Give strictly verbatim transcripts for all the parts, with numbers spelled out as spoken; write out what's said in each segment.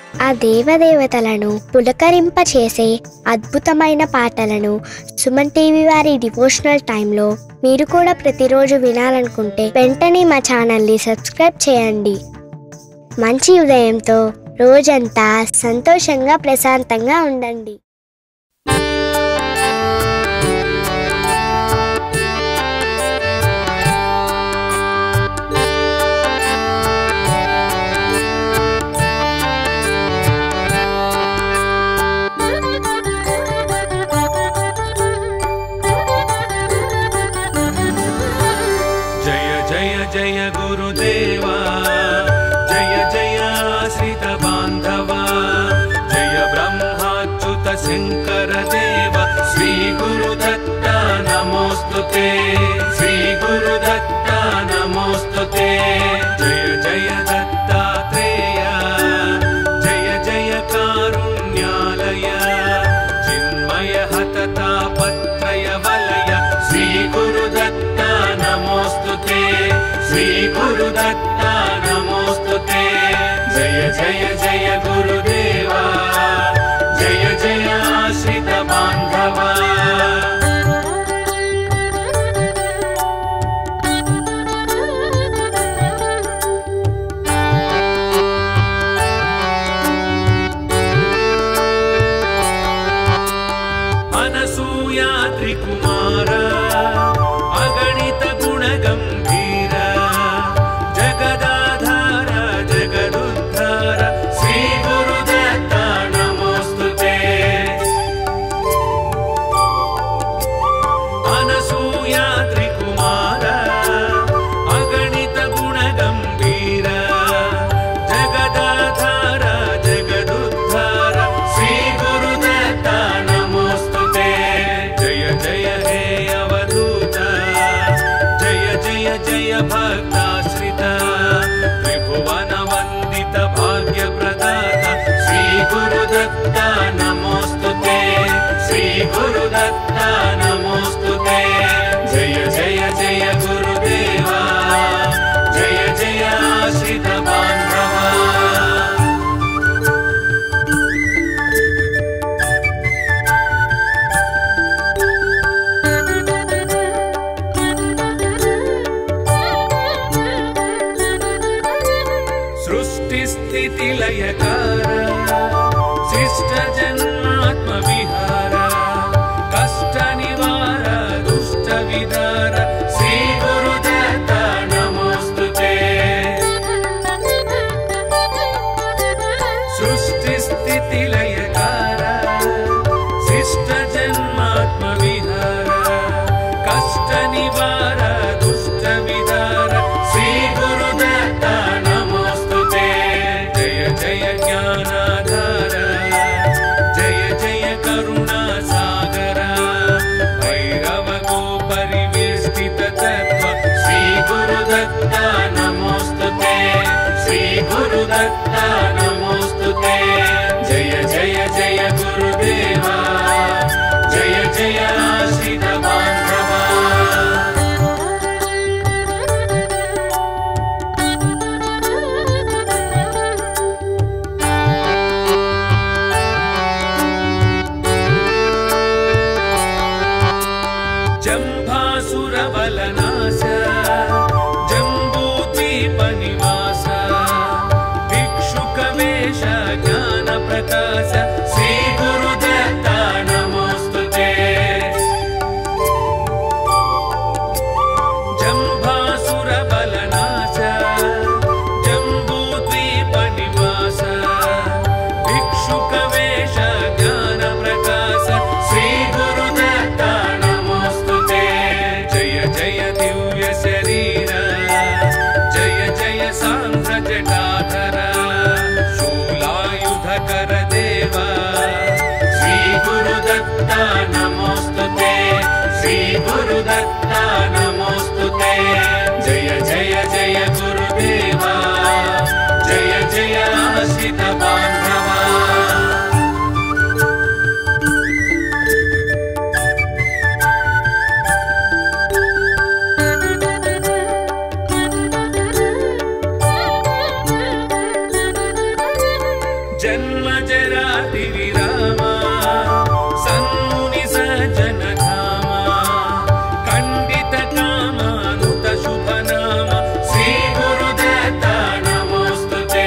ఆ దేవదేవతలను పులకరింపచేసే అద్భుతమైన పాటలను సుమన్ టీవీ వారి డివోషనల్ టైంలో మీరు కూడా ప్రతిరోజు వినాలనుకుంటే వెంటనే మా ఛానల్ని సబ్స్క్రైబ్ చేయండి. మంచి ఉదయంతో రోజంతా సంతోషంగా ప్రశాంతంగా ఉండండి. जय गुरुदेवा जय जय आश्रित बांधवा जय ब्रह्माच्युत शंकर देव श्री गुरुदत्ता नमोस्तुते श्री गुरुदत्ता नमोस्तुते जय जय दत्तात्रेय जय जय कारुण्यालय चिन्मय हततापत्रय वलय श्री गुरुदत्ता नमोस्तुते श्री गुरुदत्ता नमोस्तुते जय जय जय गुरुदेवा जय जय आश्रित बांधवा अनसूया त्रिकुमार अगणित गुणगंभीर जगदाधार जगदुद्धार श्री गुरुदत्ता नमोस्तुते अनसूया त्रिकुमार अगणित गुणगंभीर जगदाधार जगदुद्धार श्री गुरुदत्ता नमोस्तुते जय जय हे अवधूत जय जय जय भक्ताश्रित त्रिभुवन वंदित भाग्य प्रदाता श्री गुरुदत्ता नमोस्तुते श्री गुरुदत्ता नमोस्तुते जय जय जय गुरुदेवा जय जय आश्रित बांधवा सृष्टि स्थिति लयकार शिष्ट जन्मात्म विहार कष्ट निवार दुष्ट विदार श्री गुरुदत्ता नमोस्तुते सृष्टि स्थिति लयकार शिष्ट जन्मात्म विहार कष्ट निवार दुष्ट विदार श्री गुरुदत्ता नमोस्तुते जय जय ज्ञानाधार जय जय करुणा सागर भैरव गो परिवेष्टित तत्व श्री गुरुदत्ता नमोस्तुते श्री गुरुदत्ता नमोस्तुते जय जय जय गुरुदेवा जय जय आश्रित बांधवा जंभासुर बलनाश जंबूद्वीप निवास भिक्षुक वेश जन्मजराति विरामा सन्मुनि सज्जनधामा खण्डित कामानुत शुभनाम श्री गुरुदत्त नमोस्तुते।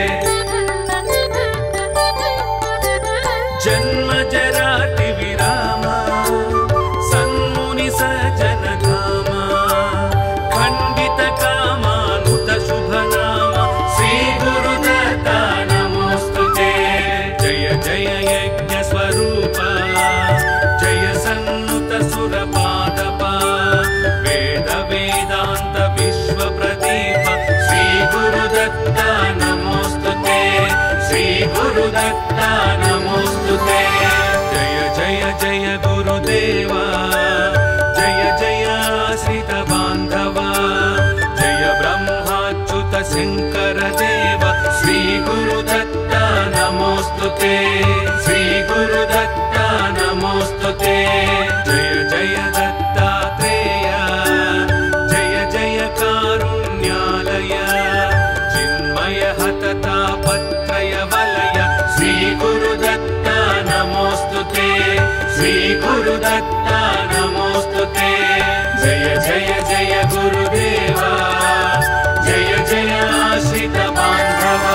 जन्मजराति विरामा सन्मुनि सज्जनधामा खण्डित कामानुत शुभनाम श्री गुरुदत्त नमोस्तुते। जय जय यज्ञ स्वरूपा जय सन्नुत सुरपादपा वेद वेदांत विश्व प्रदीप श्री गुरुदत्त नमोस्तुते। श्री गुरुदत्त नमोस्तुते। जय जय जय गुरुदेवा जय जय आश्रित बांधवा जय ब्रह्माच्युत शंकर देव श्री गुरुदत्त नमोस्तुते। श्री गुरुदत्त नमोस्तुते। जय जय दत्तात्रेय जय जय कारुण्यालय चिन्मय हततापत्रय वलय श्री गुरुदत्त नमोस्तुते। श्री गुरुदत्त नमोस्तुते। जय जय जय गुरुदेवा जय जय आश्रित बांधवा।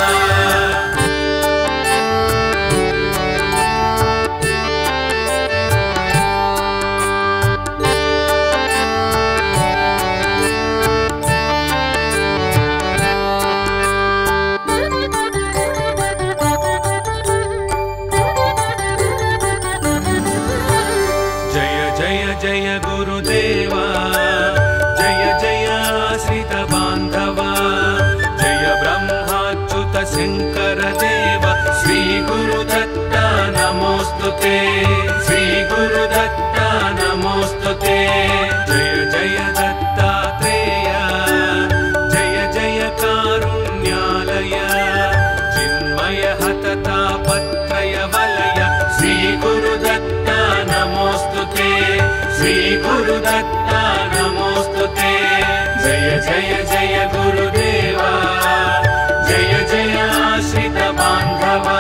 जय जय जय गुरुदेवा जय जय आश्रित बांधवा जय ब्रह्माच्युत शंकर देव श्री गुरुदत्त नमोस्तुते। श्री गुरुदत्त नमोस्तुते। जय जय दत्तात्रेय जय जय कारुण्यालय चिन्मय हततापत्रय वलय श्री गुरुदत्त नमोस्तुते। श्री गुरुदत्त नमोस्तुते। जय जय जय गुरुदेवा जय जय आश्रित बांधवा।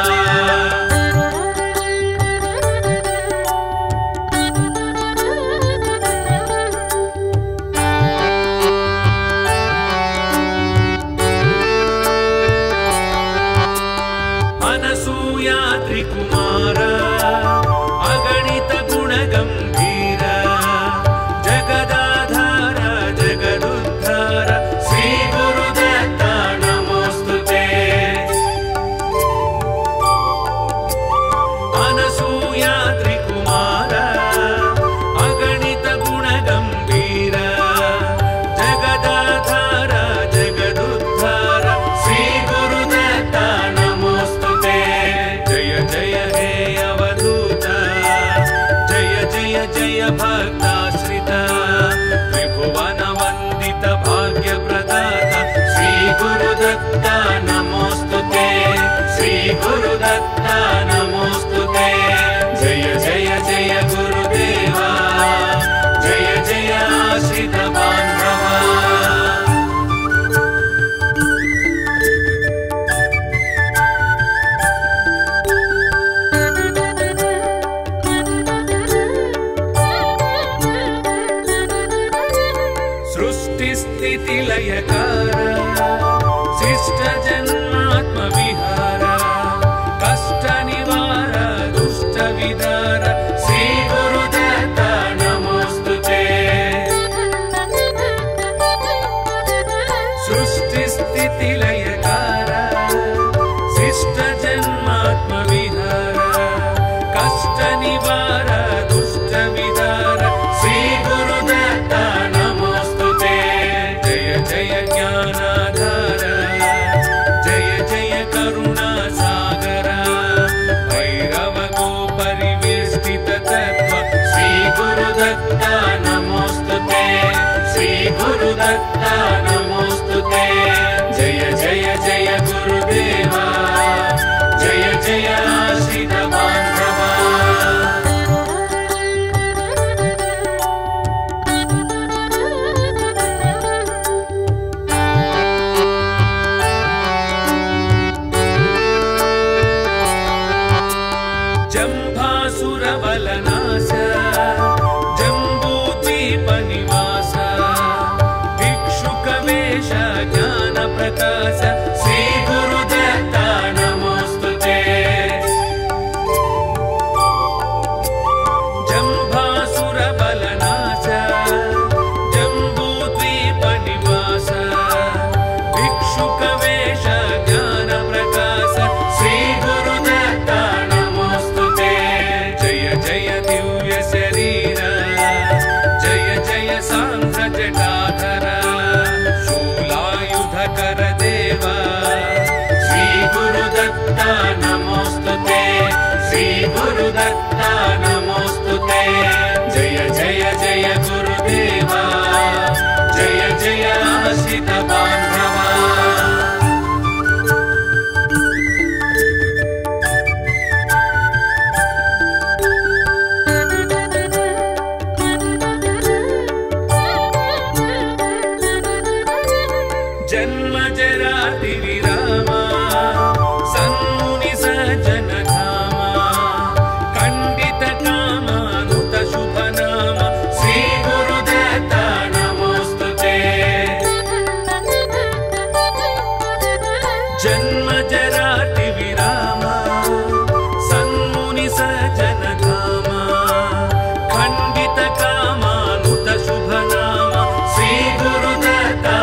अनसूया त्रिकुमार अगणित गुणगंभीर जगदाधार जगदुद्धार श्री गुरुदत्त नमोस्तुते। अनसूया त्रिकुमार अगणित गुणगंभीर जगदाधार जगदुद्धार श्री गुरुदत्त नमोस्तुते। जय जय हे अवधूत जय जय जय भक्ताश्रित त्रिभुवन वंदित भाग्य प्रदाता श्री गुरुदत्त नमोस्तुते। श्री गुरुदत्त नमोस्तुते। जय जय जय गुरुदेवा जय जय आश्रित बांधवा। सृष्टि स्थिति लयकार शिष्ट जन्मात्म विहार कष्ट निवार दुष्ट विदार श्री गुरुदत्त नमोस्तुते। सृष्टि स्थिति लयकार शिष्ट जन्मात्म विहार कष्ट निवार दुष्ट विदार श्री गुरुदत्त नमोस्तुते। जय जय ज्ञानाधार जय जय करुणा सागर भैरव को परिवेष्टित तत्व श्री गुरुदत्त नमोस्तुते। श्री गुरुदत्त नमोस्तुते। जय जय जय गुरुदेवा जय जय आश्रित बांधवा। गुरुदत्ता नमोस्तुते श्री गुरुदत्ता नमोस्तुते जय जय जय गुरुदेवा जय जय आश्रित बांधवा जन्म जराति विरामा सन्मुनि सज्जन धामा खंडित कामानुत शुभ नाम श्री गुरुदत्ता नमोस्तुते जन्म जराति विरामा सन्मुनि सज्जन धामा खंडित कामानुत शुभ नाम श्री गुरुदत्ता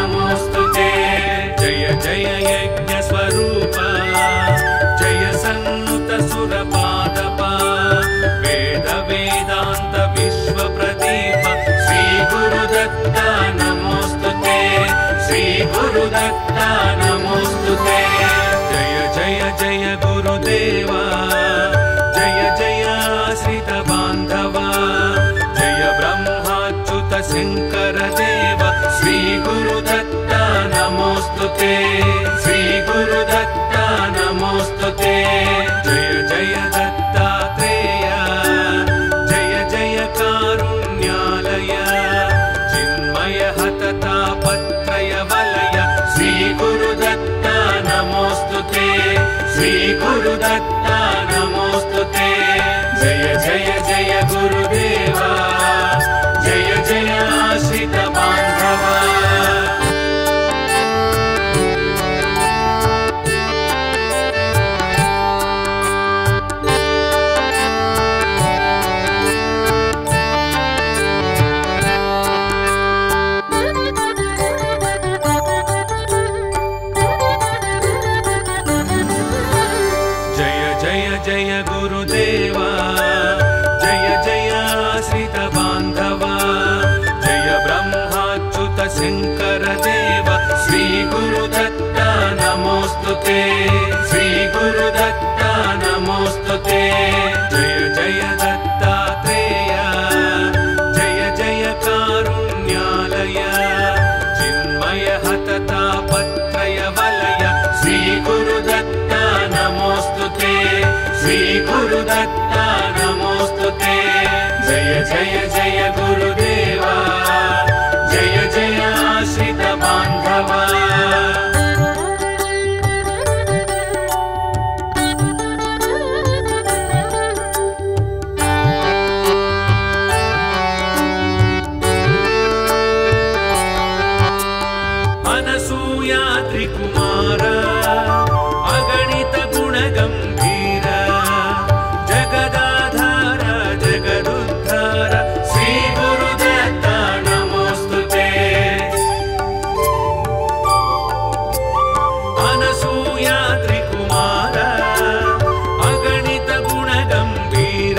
जय यज्ञ स्वरूप जय सन्नुत सुरपादपा वेद वेदांत विश्व प्रदीप श्री गुरुदत्ता नमोस्तुते श्री गुरुदत्ता नमोस्तुते जय जय जय गुरुदेवा जय जय आश्रित बांधवा जय ब्रह्माच्युत शंकर देव श्री गुरुदत्ता नमोस्तुते श्री गुरुदत्ता नमोस्तुते जय जय दत्तात्रेय जय जय कारुण्यालय चिन्मय हततापत्रय वलय श्री गुरुदत्ता नमोस्तुते श्री गुरुदत्ता नमोस्तुते जय जय जय गुरुदेवा जय जय आश्रित बांधवा जय गुरुदेवा जय जय आश्रित बांधवा जय ब्रह्माच्युत शंकर देव श्री गुरुदत्ता नमोस्तुते श्री गुरुदत्ता नमोस्तुते जय जय दत्तात्रेय जय जय कारुण्यालय चिन्मय हततापत्रय वलय श्री गुरुदत्ता नमोस्तुते श्री गुरुदत्ता नमोस्तुते जय जय जय गुरुदेवा जय जय आश्रित बांधवा अनसूया त्रिकुमार अगणित गुणगंभीर जगदाधार जगदुद्धार श्री गुरुदत्ता नमोस्तुते अनसूया त्रिकुमार अगणित गुणगंभीर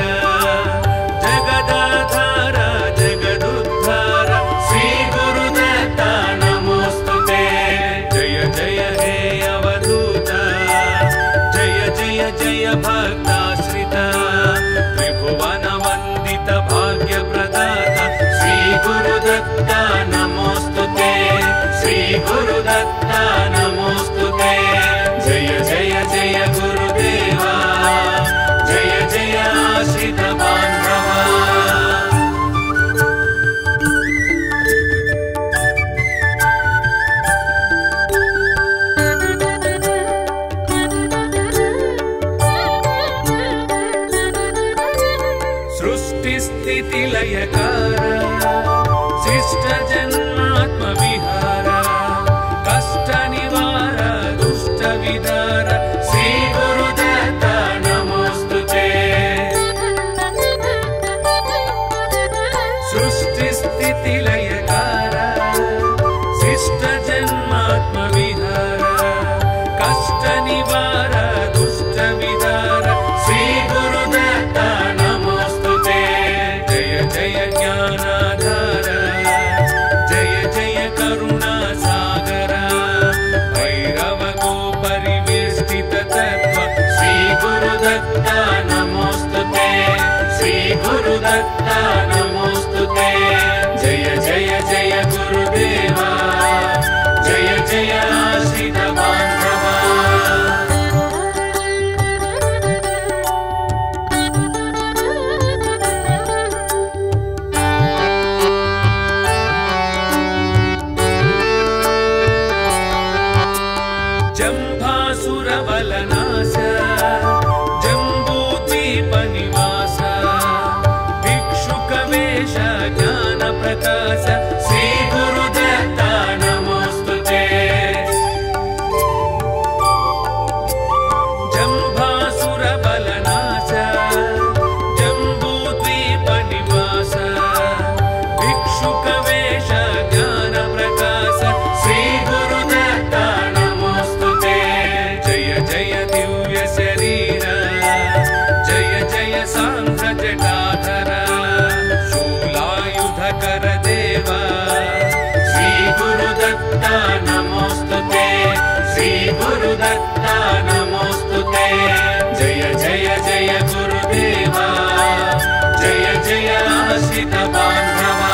जगदाधार जगदुद्धार श्री गुरुदत्ता नमोस्तुते जय जय हे अवधूत जय जय जय भक्ताश्रित त्रिभुवन वंदित भाग्य प्रदाता श्री गुरुदत्ता नमोस्तुते श्री गुरुदत्ता नमोस्तुते जय जय जय गुरुदेवा जय जय आश्रित बांधवा लयकार शिष्ट जन्मात्म विहार कष्ट निवार दुष्ट विदार श्री गुरुदत्ता नमोस्तुते सृष्टि स्थिति लयकार शिष्ट जन्मात्म विहार कष्ट निवार दुष्ट विदार श्री गुरुदत्ता नमोस्तुते जय जय ज्ञानाधार जय जय करुणा सागर भैरव गो परिवेष्टित गुरुदत्ता नमोस्तुते श्री गुरुदत्ता नमोस्तुते जय जय जय गुरुदेवा जय जय आश्रित बांधवा जम्भासुरबलनाश जम्बूद्वीपनिवास भिक्षुकवेश ज्ञानप्रकाश श्री गुरुदत्ता नमोस्तुते जम्भासुरबलनाश जम्बूद्वीपनिवास भिक्षुकवेश ज्ञानप्रकाश श्री गुरुदत्ता नमोस्तुते जय जय दिव्य शरीर जय जय सांध्र जटाधर शूलायुधकर देव श्री गुरुदत्ता नमोस्तुते श्री गुरुदत्ता नमोस्तुते जय जय जय गुरुदेवा जय जय आश्रित बांधवा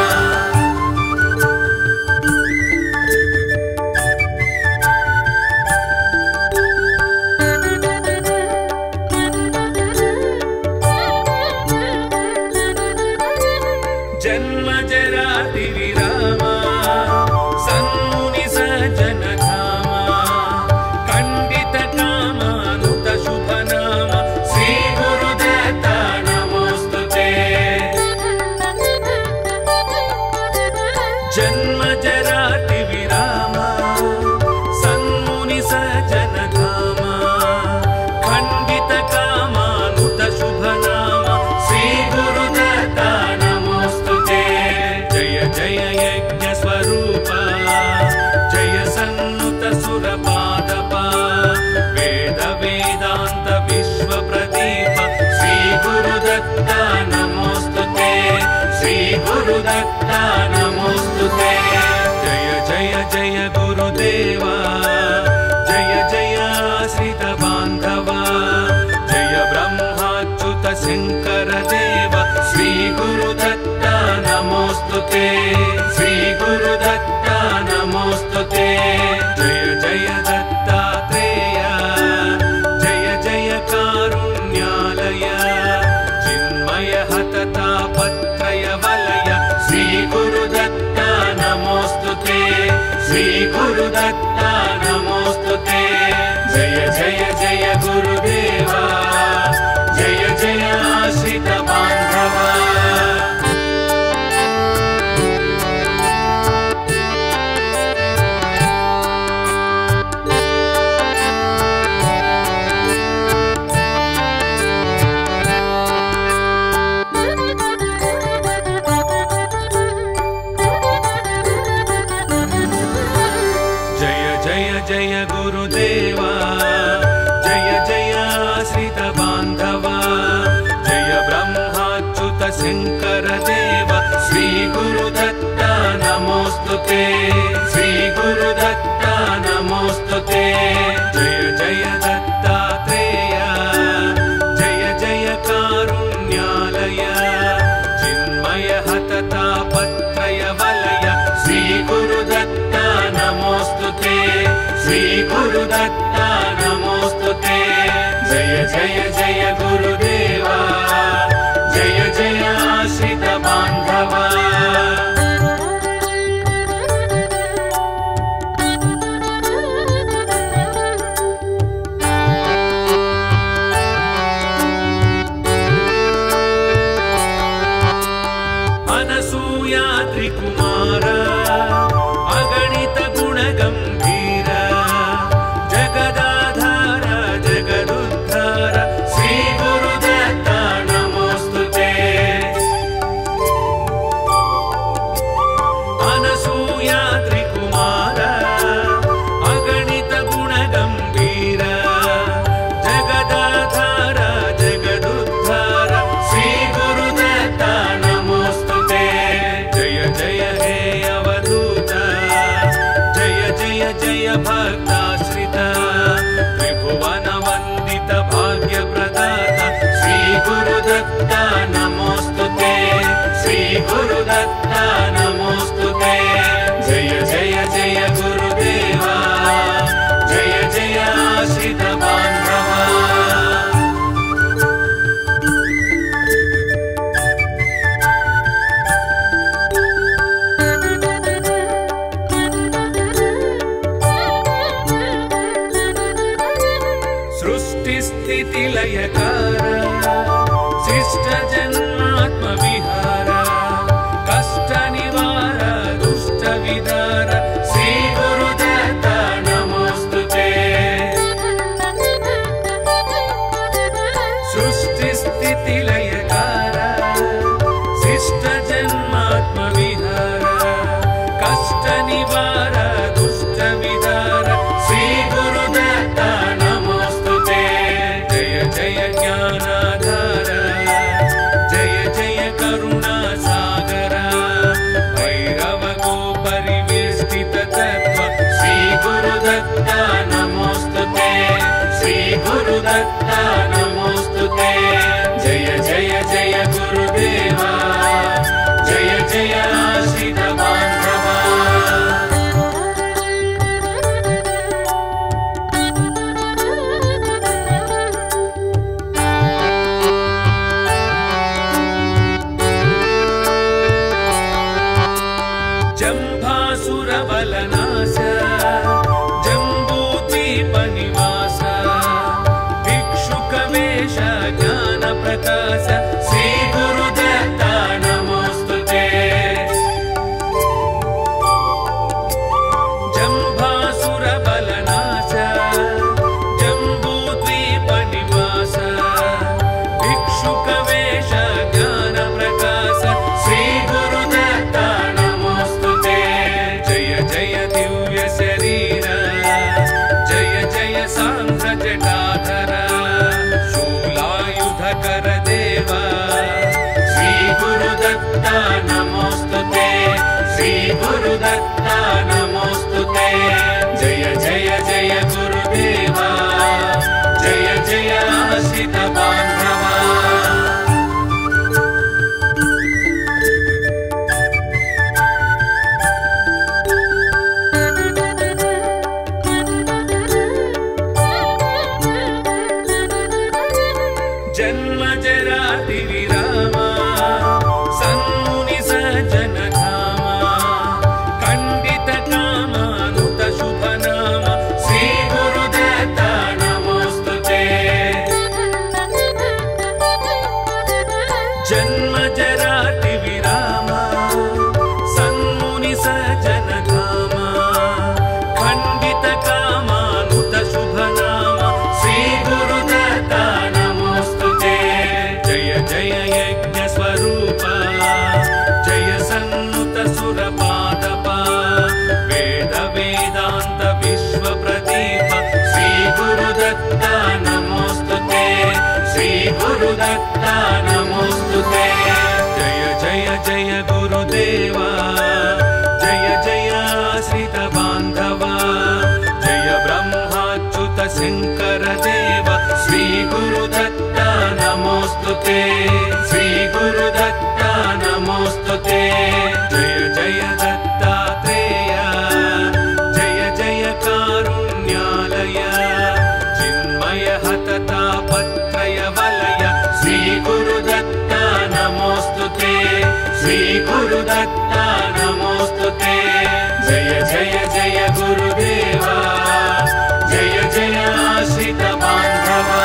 जन्म जराति विरामा सन्मुनि सज्जन धामा खंडित कामानुत शुभ नाम श्री गुरुदत्ता नमोस्तुते जन्म जराति विरामा सन्मुनि सज्जन धामा खंडित कामानुत शुभ नाम श्री गुरुदत्ता जय यज्ञ स्वरूप जय सन्नुत सुरपादप वेद वेदांत विश्व प्रदीप श्री गुरुदत्ता नमोस्तुते श्री गुरुदत्ता नमोस्तुते जय जय जय गुरुदेवा जय जय आश्रित बांधवा जय ब्रह्माच्युत शंकर देव श्री गुरुदत्ता नमोस्तुते श्री गुरुदत्ता नमोस्तुते जय जय दत्तात्रेय जय जय कारुण्यालय चिन्मय हततापत्रय वलय श्री गुरुदत्ता नमोस्तुते श्री गुरुदत्ता नमोस्तुते जय जय जय गुरुदेवा जय जय आश्रित बांधवा जय गुरुदेवा जय जय आश्रित बांधवा जय ब्रह्माच्युत शंकर देव श्री गुरुदत्ता नमोस्तुते श्री गुरुदत्ता नमोस्तुते जय जय दत्तात्रेय जय जय कारुण्यालय चिन्मय हततापत्रय वलय श्री गुरुदत्ता नमोस्तुते श्री गुरुदत्ता नमोस्तुते जय जय जय गुरुदेवा जय जय आश्रित बांधवा अनसूया त्रिकुमार अगणित गुण गंभीर जगदाधार जगदुद्धार श्री सृष्टिस्थितिलयकार शिष्ट जन्मात्म विहार कष्ट निवार दुष्ट विदार श्री गुरुदत्त नमोस्तुते सृष्टिस्थितिलयकार शिष्ट जन्मात्म विहार कष्ट निवार दुष्ट विदार श्री गुरुदत्त नमोस्तुते जय जय ज्ञानाधार जय जय करुणा सागर भैरव गो परिवेष्टित तत्व श्री गुरुदत्त नमोस्तुते श्री गुरुदत्त नमोस्तुते जय जय जय गुरुदेवा जय जय आश्रित बांधवा जंभासुर बलनाश जंबूद्वीप निवास भिक्षुक वेश ज्ञान प्रकाश श्री गुरुदत्त नमोस्तुते जंभासुर बलनाश जंबूद्वीप निवास भिक्षुक वेश ज्ञान प्रकाश श्री गुरुदत्त नमोस्तुते जय जय दिव्य शरीर जय जय सांध्र जटाधर शूलायुधकर देवा श्री गुरुदत्त नमोस्तुते श्री गुरुदत्त नमोस्तुते जय जय जय गुरुदेवा जय जय आश्रित बांधवा जन्म जराति विरामा सन्मुनि सज्जन धामा खंडित कामानुत शुभ नाम श्री गुरुदत्त नमोस्तुते जन्म जराति विरामा सन्मुनि सज्जन धामा खंडित कामानुत शुभ नाम श्री गुरुदत्त नमोस्तुते जय जय यज्ञ स्वरूप जय सन्नुत सुर पादप वेद वेदांत विश्व प्रदीप श्री गुरुदत्त नमोस्तुते श्री गुरुदत्त नमोस्तुते जय जय जय गुरुदेवा जय जय आश्रित बांधवा जय ब्रह्माच्युत शंकर देव श्री गुरुदत्त नमोस्तुते श्री गुरुदत्त नमोस्तुते जय जय दत्तात्रेय जय जय कारुण्यालय चिन्मय हततापत्रय वलय श्री गुरुदत्त नमोस्तुते श्री गुरुदत्त नमोस्तुते जय जय जय गुरुदेवा जय जय आश्रित बांधवा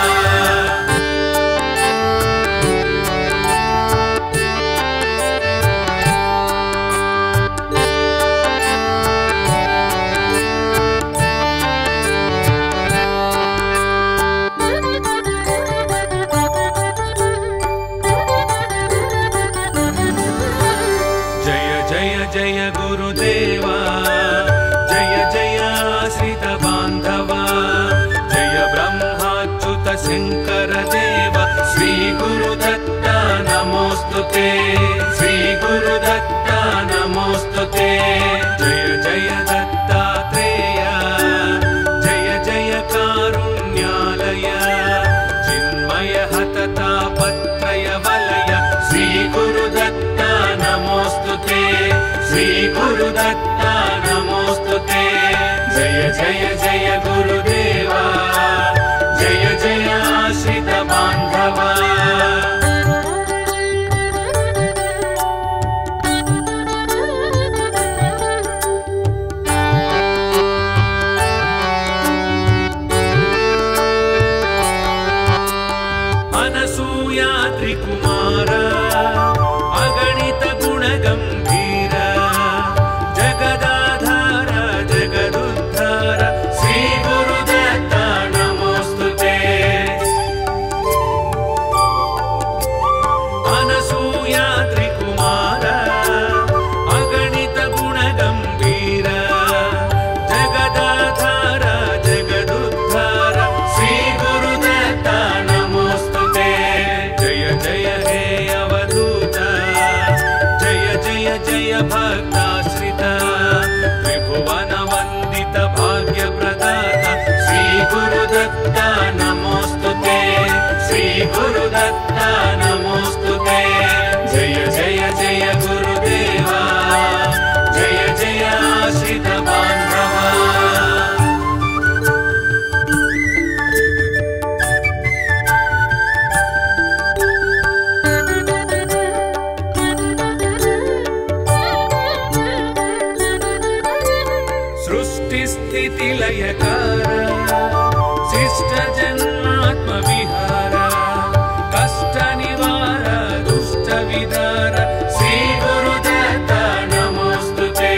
जय जय जय गुरुदेवा जय जय आश्रित बांधवा जय ब्रह्माच्युत शंकर देव श्री गुरुदत्त नमोस्तुते श्री गुरुदत्त नमोस्तुते जय जय दत्तात्रेय जय जय कारुण्यालय चिन्मय हततापत्रय वलय श्री गुरुदत्त नमोस्तुते श्री गुरुदत्त नमोस्तुते जय जय जय गुरुदेवा जय जय आश्रित बांधवा कुमार अगणित गुण गंभीर जगदाधार जगदुद्धार श्री गुरुदत्त नमोस्तुते। अनसूयाद्रि कुमार अगणित गुण गंभीर जगदाधार जगदुद्धार श्री गुरुदत्त नमोस्तुते। जय जय हे अवधूत जय जय जय भक्ताश्रित त्रिभुवन वंदित भाग्य प्रदाता श्री गुरुदत्त नमोस्तुते। श्री गुरुदत्त नमोस्तुते। जय जय जय गुरुदेवा जय जय आश्रित बांधवा। सृष्टि स्थिति लयकार शिष्ट जन्मात्म विहार कष्ट निवार दुष्ट विदार श्री गुरुदत्त नमोस्तुते।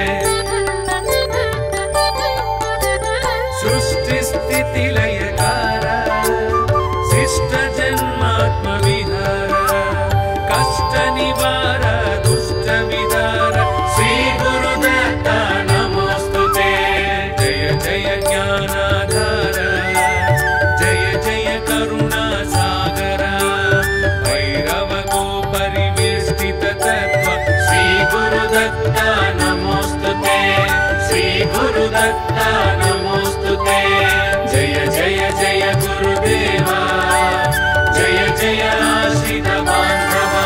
सृष्टि स्थिति लयकार शिष्ट जन्मात्म विहार कष्ट निवार दुष्ट विदार श्री गुरुदत्त नमोस्तुते। जय जय ज्ञानाधार जय जय करुणा सागर भैरव गो परिवेष्टित तत्व श्री गुरुदत्त नमोस्तुते। श्री गुरुदत्त नमोस्तुते। जय जय जय गुरुदेवा जय जय आश्रित बांधवा।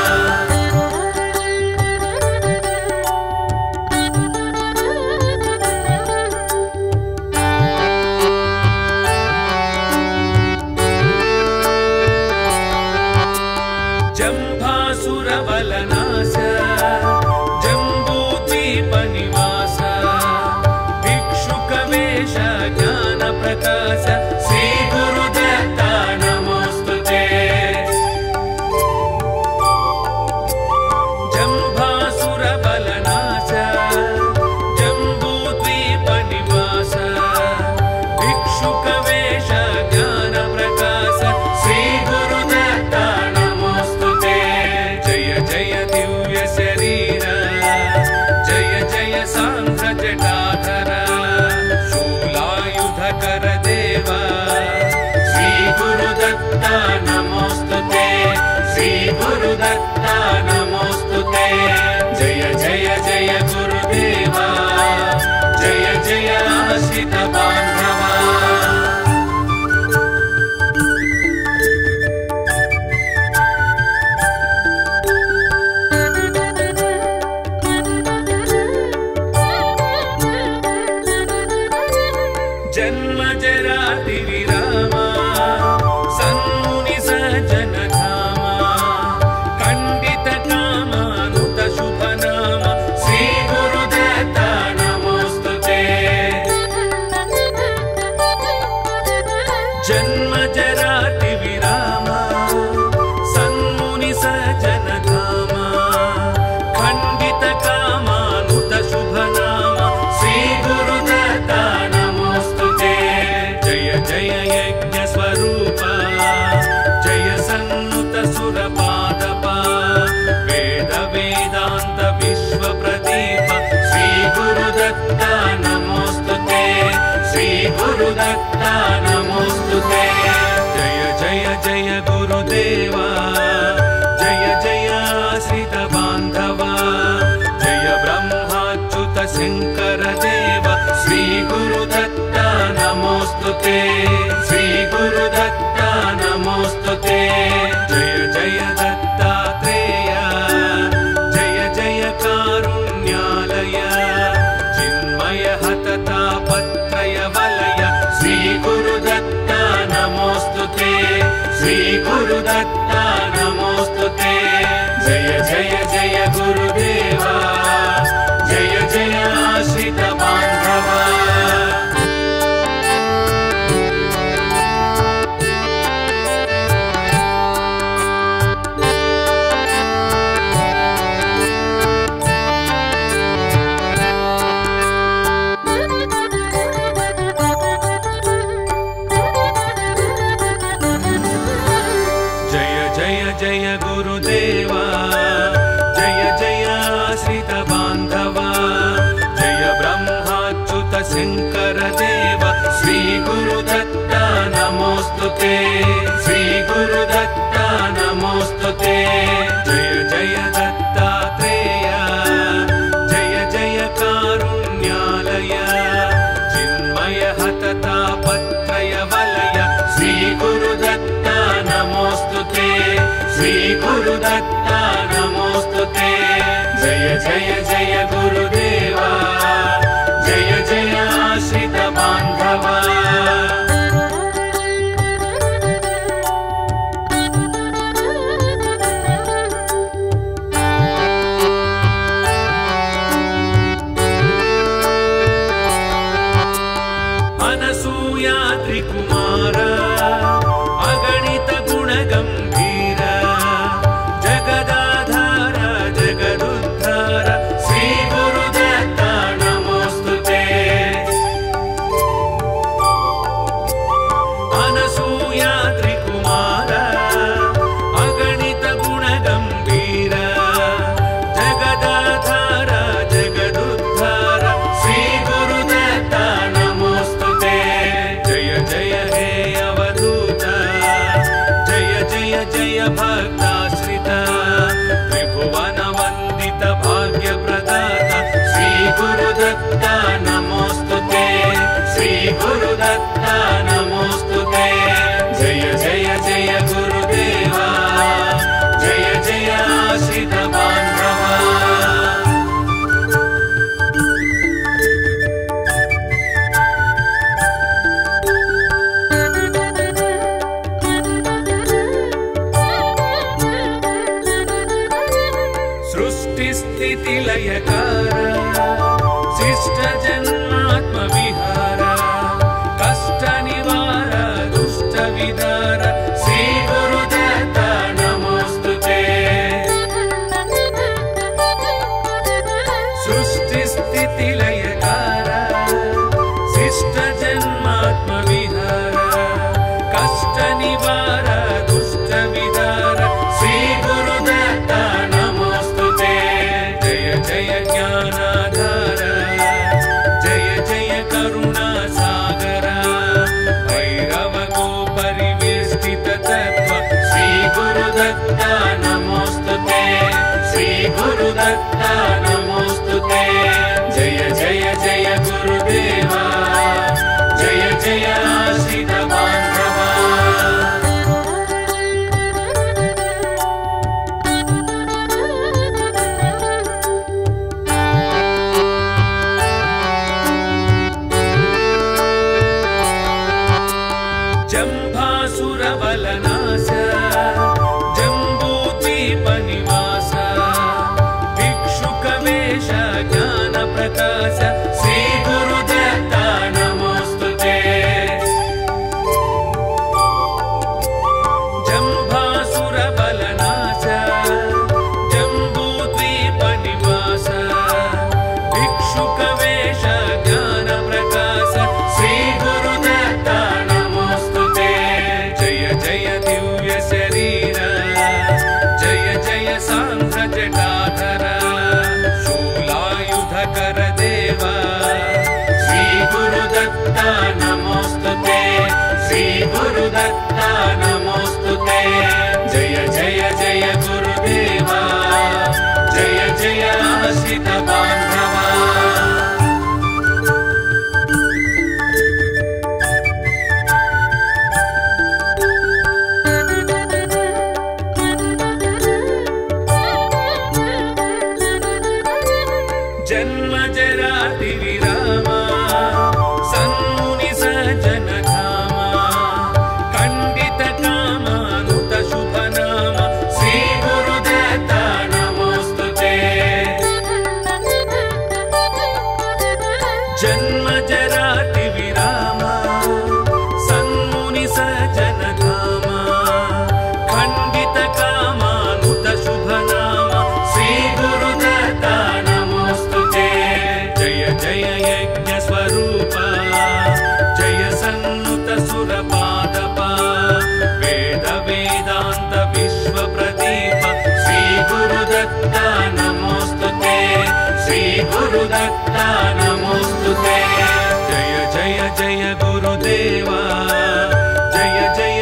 जंभासुर बलनाश जंबूद्वीप निवास भिक्षुक वेश ज्ञान प्रकाश श्री गुरुदत्त नमोस्तुते। जंभासुर बलनाश जंबूद्वीप निवास भिक्षुक वेश ज्ञान प्रकाश श्री गुरुदत्त नमोस्तुते। जय जय दिव्य शरीर जय जय सांध्र जटाधर शूलायुधकर देवा श्री गुरुदत्त नमोस्तुते। श्री गुरुदत्त नमोस्तुते। जय जय जय गुरुदेवा जय जय आश्रित बांधवा। जन्म जराति विरामा सन्मुनि सज्जन धामा खंडित कामानुत शुभ नाम श्री गुरुदत्त नमोस्तुते। जन्म जराति विरामा सन्मुनि सज्जन धामा खंडित कामानुत शुभ नाम श्री गुरुदत्त नमोस्तुते। जय जय यज्ञ स्वरूप जय सन्नुत सुर पादप वेद वेदांत विश्व प्रदीप श्री गुरुदत्त नमोस्तुते। श्री गुरुदत्त नमोस्तुते। जय जय जय गुरुदेवा जय जय आश्रित बांधवा जय ब्रह्माच्युत शंकर देव श्री गुरुदत्त नमोस्तुते। श्री गुरुदत्त नमोस्तुते। जय जय दत्तात्रेय जय जय कारुण्यालय चिन्मय हततापत्रय वलय श्री गुरुदत्त नमोस्तुते। श्री गुरुदत्त नमोस्तुते। जय जय जय गुरुदेवा जय जय आश्रित बांधवा। नमोस्तुते श्री गुरुदत्ता नमोस्तुते जय जय दत्तात्रेय जय जय कारुण्यालय चिन्मय हततापत्रय वलय श्री गुरुदत्ता नमोस्तुते श्री गुरुदत्ता नमोस्तुते जय जय जय गुरुदेवा जय जय आश्रित बांधवा अनसूया त्रिकुमार अगणित गुण गंभीर जगदाधार जगदुद्धार श्री गुरुदत्ता नमोस्तुते अनसूया त्रिकुमार अगणित गुण गंभीर जगदाधार जगदुद्धार श्री गुरुदत्ता नमोस्तुते जय जय हे अवधूत जय जय जय भक्ताश्रित त्रिभुवन वंदित भाग्य प्रदाता श्री गुरुदत्ता नमोस्तुते श्री गुरुदत्ता नमोस्तुते जय जय जय गुरुदेवा जय जय आश्रित बांधवा सृष्टि स्थिति लयकार शिष्ट जन्मात्म विहार कष्ट निवार दुष्ट विदार श्री गुरुदत्ता नमोस्तुते सृष्टि स्थिति लयकार शिष्ट जन्मात्म विहार कष्ट निवार दुष्ट विदार श्री गुरुदत्ता नमोस्तुते जय जय ज्ञानाधार जय जय करुणा सागर भैरव को परिवेष्टित तत्व श्री गुरुदत्ता नमोस्तुते श्री गुरुदत्ता नमोस्तुते जय जय जय गुरुदेवा जय जय आश्रित बांधवा जम्भासुरबलनाश जम्बूद्वीपनिवास भिक्षुकवेश ज्ञानप्रकाश श्री गुरुदत्ता नमोस्तुते जम्भासुरबलनाश जम्बूद्वीपनिवास भिक्षुकवेश ज्ञानप्रकाश श्री गुरुदत्ता नमोस्तुते जय जय दिव्य शरीर जय जय सांध्र जटाधर शूलायुधकर देवा श्री गुरुदत्ता नमोस्तुते श्री गुरुदत्ता नमोस्तुते जय जय जय गुरुदेवा जय जय आश्रित बांधवा जन्म जराति विरामा सन्मुनि सज्जन धामा खंडित कामानुत शुभ नाम श्री गुरुदत्ता नमोस्तुते जन्म जराति विरामा सन्मुनि सज्जन धामा खंडित कामानुत शुभ नाम श्री गुरुदत्ता नमोस्तुते जय जय यज्ञ स्वरूप जय सन्नुत सुरपादप वेद वेदांत विश्व प्रदीप श्री गुरुदत्ता नमोस्तुते श्री गुरुदत्ता नमोस्तुते जय जय जय गुरुदेवा जय जय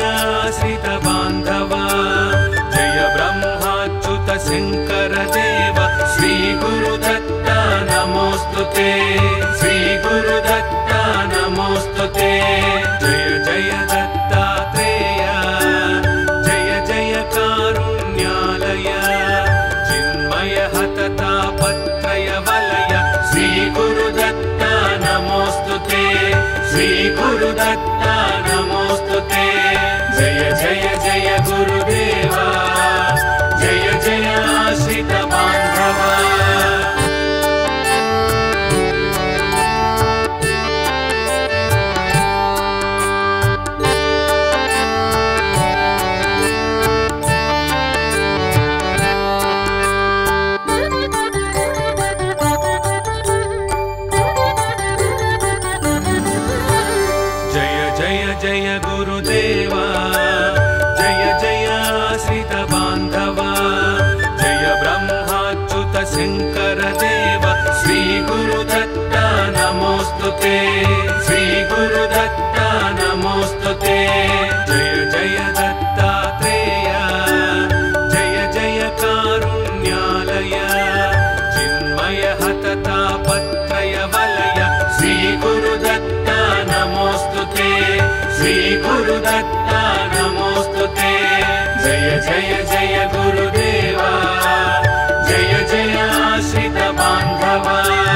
गुरुदेवा जय जय आश्रित बान्धवा जय ब्रह्माच्युत शंकर देव श्री गुरुदत्ता नमोस्तुते श्री गुरुदत्ता नमोस्तुते जय जय दत्तात्रेय जय जय कारुण्यालय चिन्मय हततापत्रय वलय श्री गुरुदत्ता नमोस्तुते श्री गुरुदत्ता नमोस्तुते जय जय जय गुरुदेवा जय जय आश्रित बान्धवा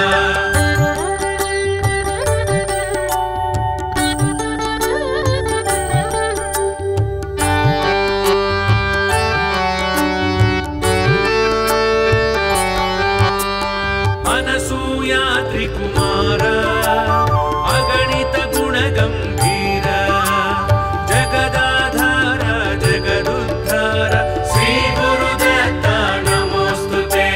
कुमार अगणित गुण गंभीर जगदाधार जगदुद्धार श्री गुरुदत्ता नमोस्तुते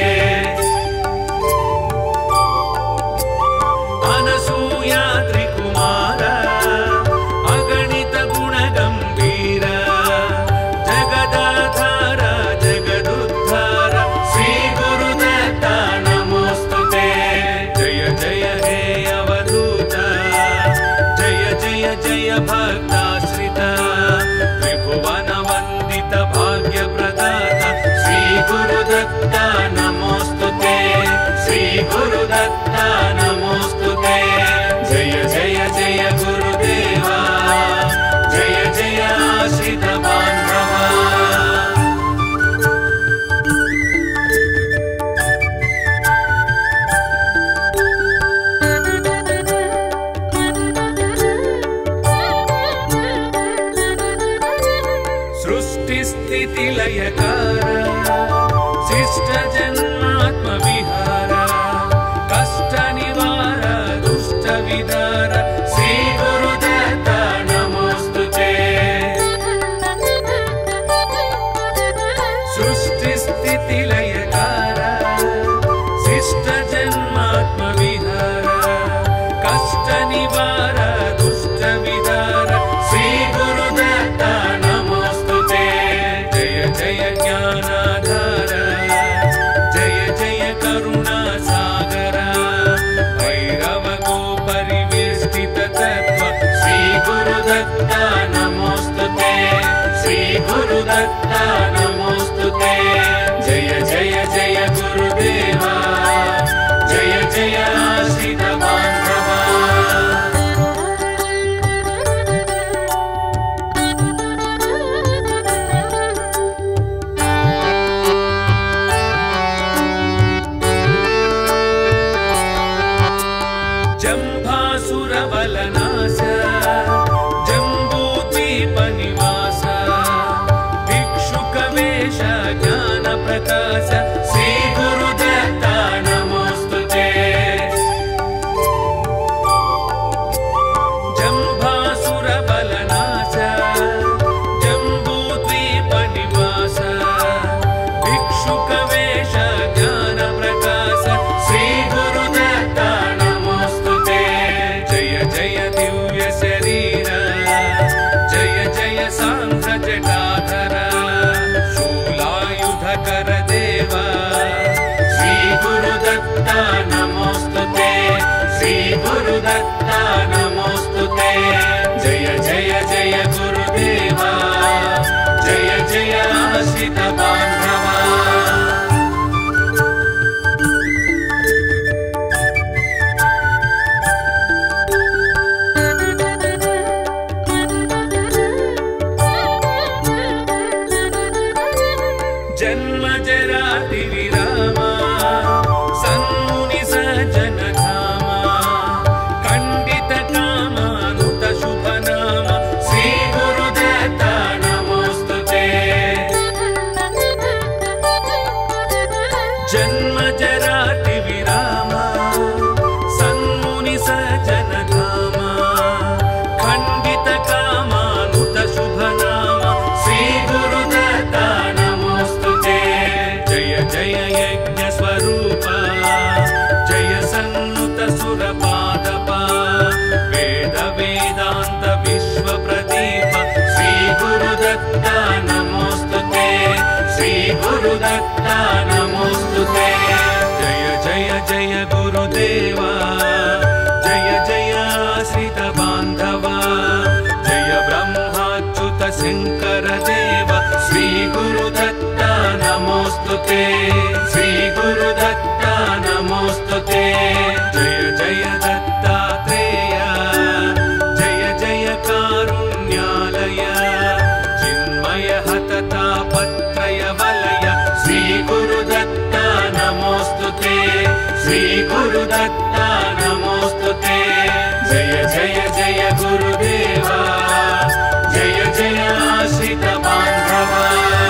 अनसूया त्रिकुमार अगणित गुण गंभीर जगदाधार जगदुद्धार श्री गुरुदत्ता नमोस्तुते जय हे अवधूत जय जय जय भक्ताश्रित त्रिभुवन वंदित भाग्य प्रदाता श्री गुरुदत्ता नमोस्तुते श्री गुरुदत्ता नमोस्तुते जय जय जय गुरुदेवा जय जय आश्रित बान्धवा लयकार शिष्ट जन्मात्म विहार कष्ट निवार दुष्ट विदार श्री गुरुदत्ता नमोस्तुते सृष्टि स्थिति लयकार शिष्ट जन्मात्म विहार कष्ट निवार दुष्ट विदार श्री गुरुदत्ता जय ज्ञानाधार जय जय करुणा सागर भैरव को परिवेष्टित तत्व श्री गुरुदत्ता नमोस्तुते श्री गुरुदत्ता नमोस्तुते जय जय जय गुरुदेवा जय जय आश्रित बान्धवा जंभासुरबलनाश जंबूद्वीपनिवास भिक्षुकवेश ज्ञानप्रकाश श्री गुरुदत्ता नमोस्तुते जंभासुरबलनाश जंबूद्वीपनिवास भिक्षुकवेश ज्ञानप्रकाश श्री गुरुदत्ता नमोस्तुते जय जय दिव्य शरीर जय जय सांध्र जटाधर शूलायुधकर देव श्री गुरुदत्ता नमोस्तुते श्री गुरुदत्ता नमोस्तुते जय जय जय गुरुदेवा जय जय आश्रित बान्धवा जन्म जराति विरामा सन्मुनि सज्जन धामा खंडित कामानुत शुभ नाम श्री गुरुदत्ता नमोस्तुते जन्म जराति विरामा सन्मुनि सज्जन धामा खंडित कामानुत शुभ नाम श्री गुरुदत्ता नमोस्तुते गुरुदत्ता नमोस्तुते श्री गुरुदत्ता नमोस्तुते जय जय जय गुरुदेवा जय जय आश्रित बांधवा जय ब्रह्माच्युत शंकर देव श्री गुरुदत्ता नमोस्तुते श्री गुरुदत्ता नमोस्तुते जय जय दत्तात्रेय जय जय कारुण्यालय चिन्मय हततापत्रय वलय श्री गुरुदत्ता नमोस्तुते श्री गुरुदत्ता नमोस्तुते जय जय जय गुरुदेवा जय जय आश्रित बांधवा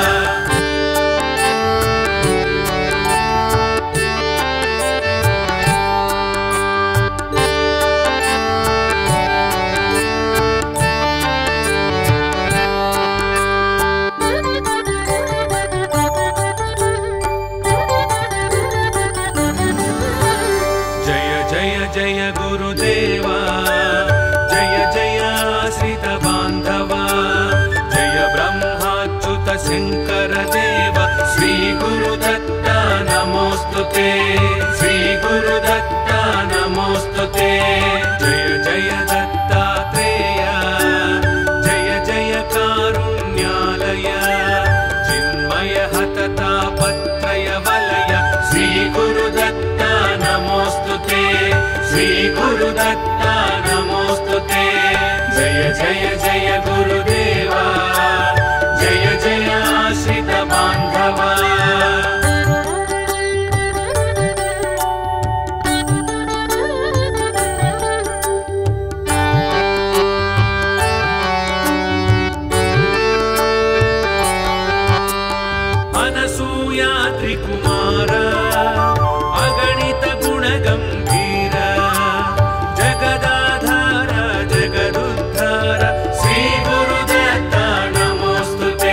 जय गुरुदेवा जय जय आश्रित बांधवा जय ब्रह्माच्युत शंकर देव श्री गुरुदत्ता नमोस्तुते श्री गुरुदत्ता नमोस्तुते जय जय दत्तात्रेय जय जय कारुण्यालय चिन्मय हततापत्रय वलय श्री गुरुदत्ता नमोस्तुते श्री गुरुदत्ता नमोस्तुते जय जय जय गुरुदेवा जय जय आश्रित बांधवा अनसूया त्रिकुमार अगणित गुणगंभीर जगदाधार जगदुद्धार श्री गुरुदत्ता नमोस्तुते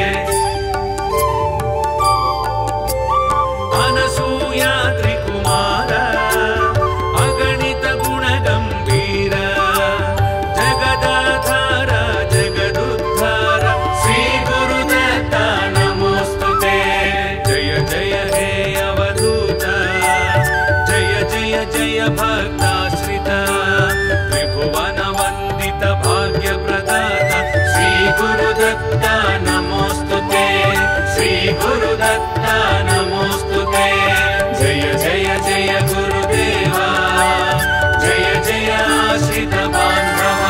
अनसूया त्रिकुमार अगणित गुणगंभीर जगदाधार जगदुद्धार श्री गुरुदत्ता नमोस्तुते जय जय हे अवधूत जय जय जय भक्ताश्रित त्रिभुवन वंदित भाग्य प्रदाता श्री गुरुदत्ता नमोस्तुते श्री गुरुदत्ता नमोस्तुते जय जय जय गुरुदेवा जय जय आश्रित बांधवा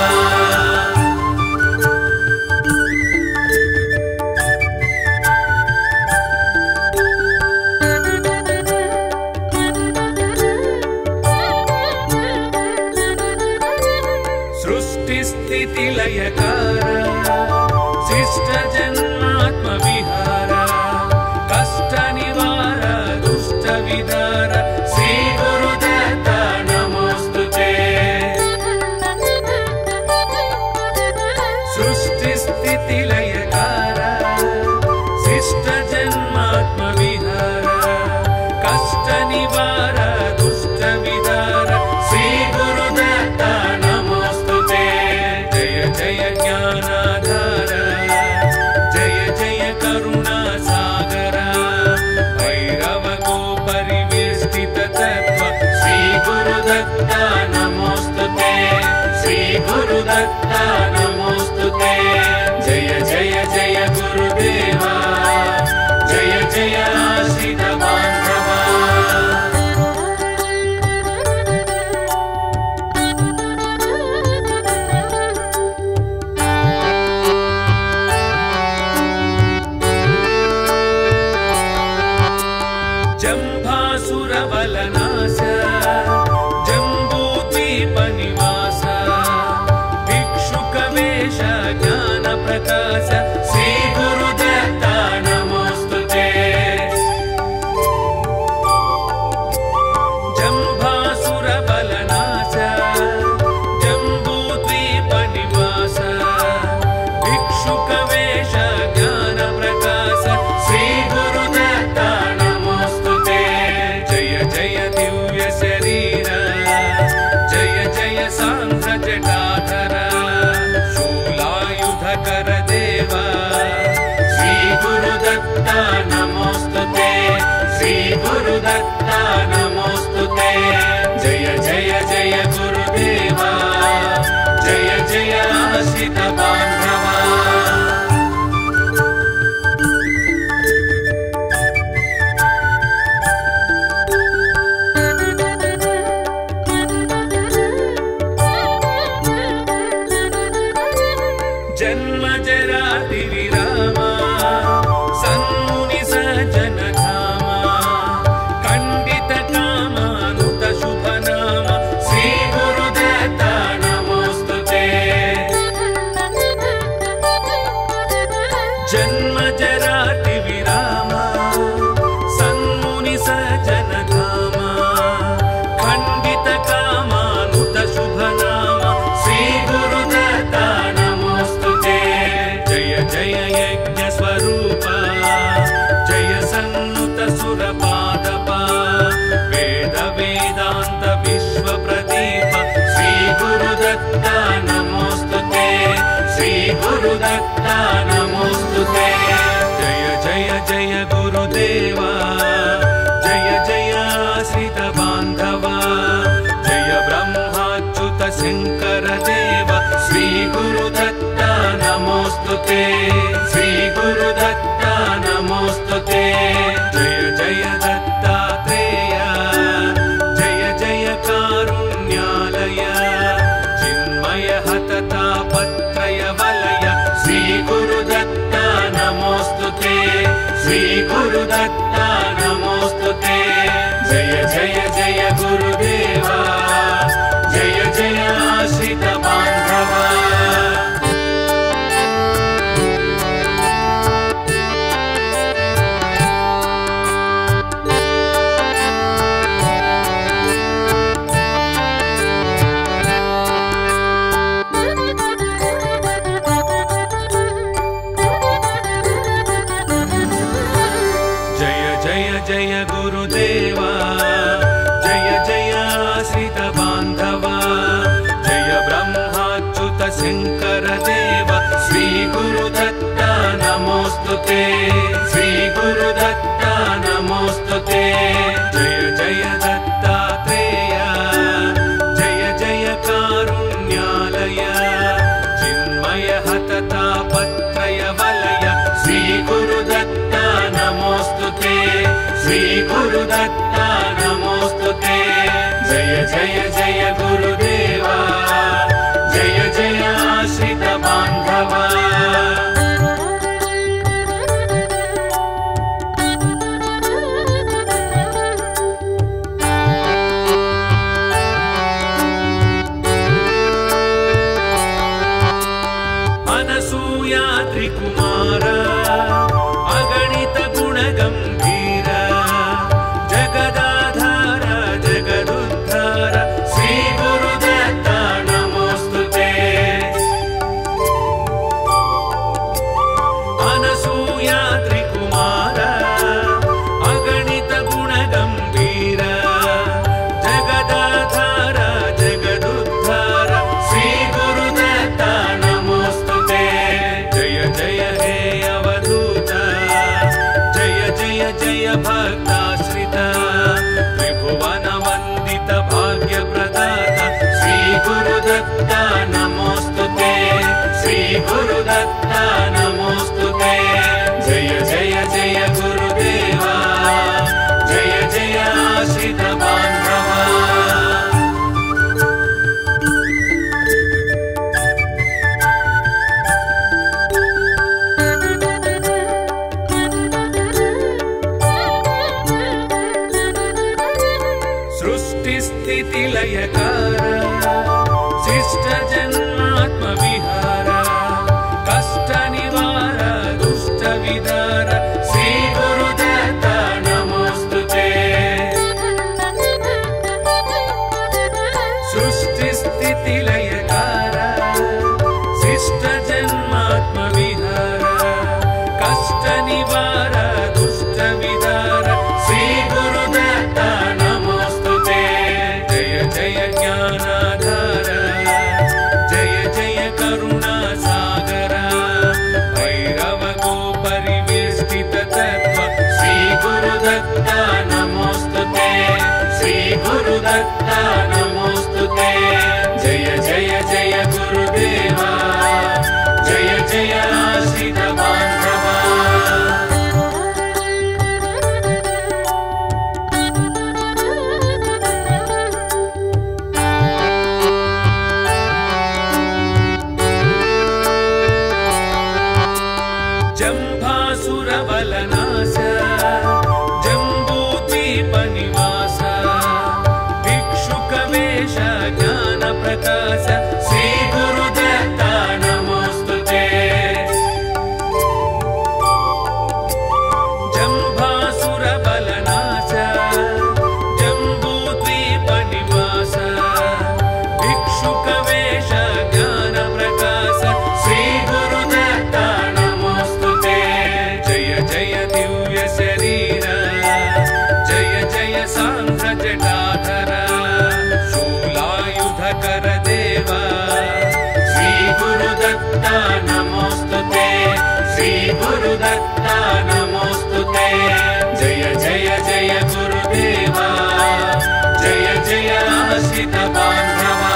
सृष्टि स्थिति लयकार शिष्ट जन्मात्म विहार कष्ट निवार दुष्ट विदार श्री गुरुदत्ता नमोस्तुते सृष्टि स्थिति लयकार शिष्ट जन्मात्म विहार कष्ट निवार दुष्ट विदार श्री गुरुदत्ता जय ज्ञानाधार जय जय करुणा सागर भैरव गो परिवेष्टित तत्व श्री गुरुदत्ता नमोस्तुते श्री गुरुदत्ता नमोस्तुते जय जय जय गुरुदेवा जय जय आश्रित बांधवा जम्भासुरबलनाश जम्बूद्वीपनिवास भिक्षुकवेश ज्ञानप्रकाश श्री गुरुदत्ता नमोस्तुते जम्भासुरबलनाश जम्बूद्वीपनिवास भिक्षुकवेश ज्ञानप्रकाश श्री गुरुदत्ता नमोस्तुते जय जय दिव्य शरीर जय जय सांध्र जटाधर शूलायुधकर देवा गुरुदत्ता नमोस्तुते श्री गुरुदत्ता नमोस्तुते जय जय जय गुरुदेवा जय जय आश्रित बांधवा जन्म जराति विरामा सन्मुनि सज्जन धामा खंडित कामानुत शुभ नाम श्री गुरुदत्ता नमोस्तुते जन्म जराति विरामा सन्मुनि सज्जन धामा खंडित कामानुत शुभ नाम श्री गुरुदत्ता जय यज्ञ स्वरूप जय सन्नुत सुरपादप वेद वेदांत विश्व प्रदीप श्री गुरुदत्ता नमोस्तुते श्री गुरुदत्ता नमोस्तुते जय जय जय गुरुदेवा जय जय आश्रित बांधवा जय ब्रह्माच्युत शंकर देव श्री गुरुदत्ता नमोस्तुते श्री गुरुदत्ता नमोस्तुते जय जय दत्तात्रेय जय जय कारुण्यालय चिन्मय हततापत्रय वलय श्री गुरुदत्ता नमोस्तुते श्री गुरुदत्ता नमोस्तुते जय जय जय गुरुदेवा जय जय आश्रित बांधवा जय गुरुदेवा जय जय आश्रित बांधवा जय ब्रह्माच्युत शंकर देव श्री गुरुदत्ता नमोस्तुते श्री गुरुदत्ता नमोस्तुते जय जय दत्तात्रेय जय जय कारुण्यालय चिन्मय हततापत्रय वलय श्री गुरुदत्ता नमोस्तुते श्री गुरुदत्ता नमोस्तुते जय जय जय गुरुदेवा जय जय आश्रित बांधवा अनसूया त्रिकुमार अगणित गुणगंभीर जगदाधार जगदुद्धार श्री गुरुदत्ता नमोस्तुते अनसूया त्रिकुमार अगणित गुणगंभीर जगदाधार जगदुद्धार श्री गुरुदत्ता नमोस्तुते जय जय हे अवधूत जय जय जय भक्ताश्रित त्रिभुवन वंदित भाग्य प्रदाता श्री गुरुदत्ता नमोस्तुते श्री गुरुदत्ता नमोस्तुते जय जय जय गुरुदेवा जय जय आश्रित बांधवा सृष्टि स्थिति लयकार शिष्ट जन्मात्म विहार कष्ट निवार दुष्ट विदार श्री गुरुदत्ता नमोस्तुते सृष्टि स्थिति लयकार शिष्ट जन्मात्म विहार कष्ट निवार दुष्ट विदार श्री गुरुदत्ता नमोस्तुते जय जय ज्ञानाधार गुरुदत्ता नमोस्तुते। जय जय जय गुरुदेवा, जय जय आश्रित बान्धवा। जम्भासुरबलनाश जम्बूद्वीपनिवास भिक्षुकवेश ज्ञानप्रकाश श्रीगुरुदत्ता नमोस्तुते। जम्भासुरबलनाश जम्बूद्वीपनिवास भिक्षुकवेश ज्ञानप्रकाश श्रीगुरुदत्ता नमोस्तुते। जय जय दिव्य शरीर, जय जय सांध्र जटाधर, शूलायुधकर देव श्रीगुरुदत्ता नमोस्तुते। श्रीगुरुदत्ता नमोस्तुते। जय जय जय गुरुदेवा, जय जय आश्रित बान्धवा।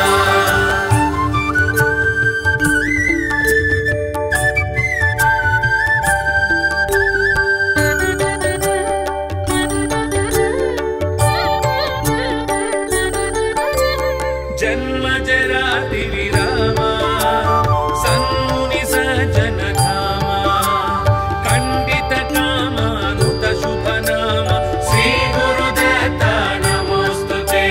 जन्म जराति विरामा सन्मुनि सज्जन धामा, खण्डित कामानुत शुभ नाम श्रीगुरुदत्ता नमोस्तुते।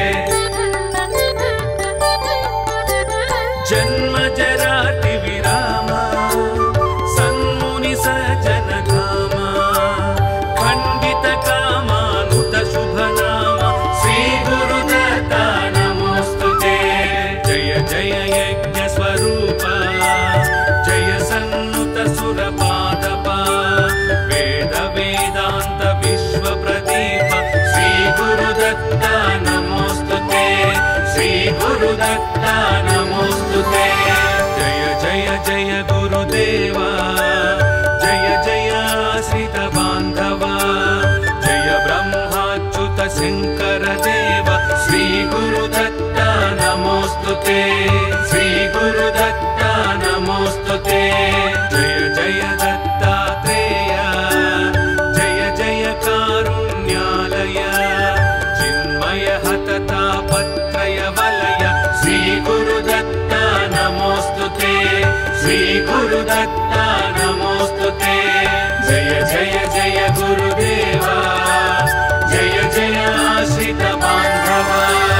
जन्म जराति विरामा सन्मुनि सज्जन धामा, खण्डित कामानुत शुभ नाम श्रीगुरुदत्ता नमोस्तुते। जय जय यज्ञ स्वरूप, जय सन्नुत सुरपादप, वेद वेदांत विश्व प्रदीप श्रीगुरुदत्ता नमोस्तुते। श्रीगुरुदत्ता नमोस्तुते। जय जय जय गुरुदेवा, जय जय आश्रित बान्धवा, जय ब्रह्माच्युत शंकर देव श्रीगुरुदत्ता नमोस्तुते। श्रीगुरुदत्ता नमोस्तुते। जय जय दत्तात्रेय, जय जय कारुण्यालय, चिन्मय हततापत्रय वलय श्रीगुरुदत्ता नमोस्तुते। श्रीगुरुदत्ता नमोस्तुते। जय जय जय गुरुदेवा, जय जय आश्रित बान्धवा।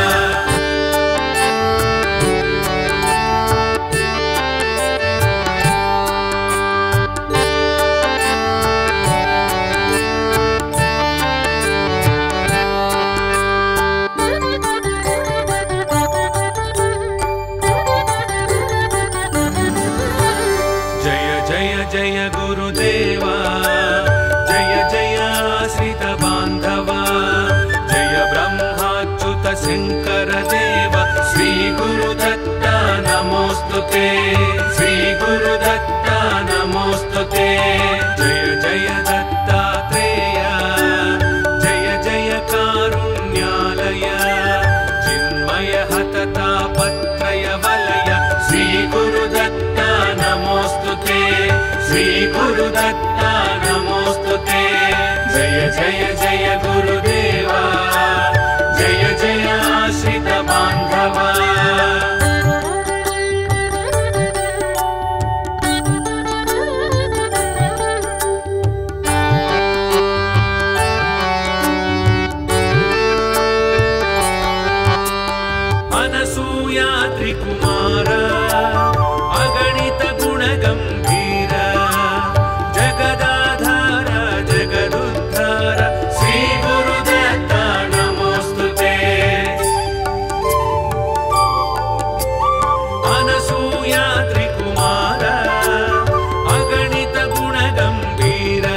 जय जय जय गुरुदेवा, जय जय आश्रित बान्धवा, जय ब्रह्माच्युत शंकर देव श्रीगुरुदत्ता नमोस्तुते। श्रीगुरुदत्ता नमोस्तुते। जय जय दत्तात्रेय, जय जय कारुण्यालय, चिन्मय हततापत्रय वलय श्रीगुरुदत्ता नमोस्तुते। श्रीगुरुदत्ता नमोस्तुते। जय जय जय गुरुदेवा, जय जय आश्रित बान्धवा। अनसूया त्रिकुमार, अगणित गुणगम्भीर, जगदाधार जगदुद्धार श्रीगुरुदत्ता नमोस्तुते। अनसूया त्रिकुमार, अगणित गुणगम्भीर,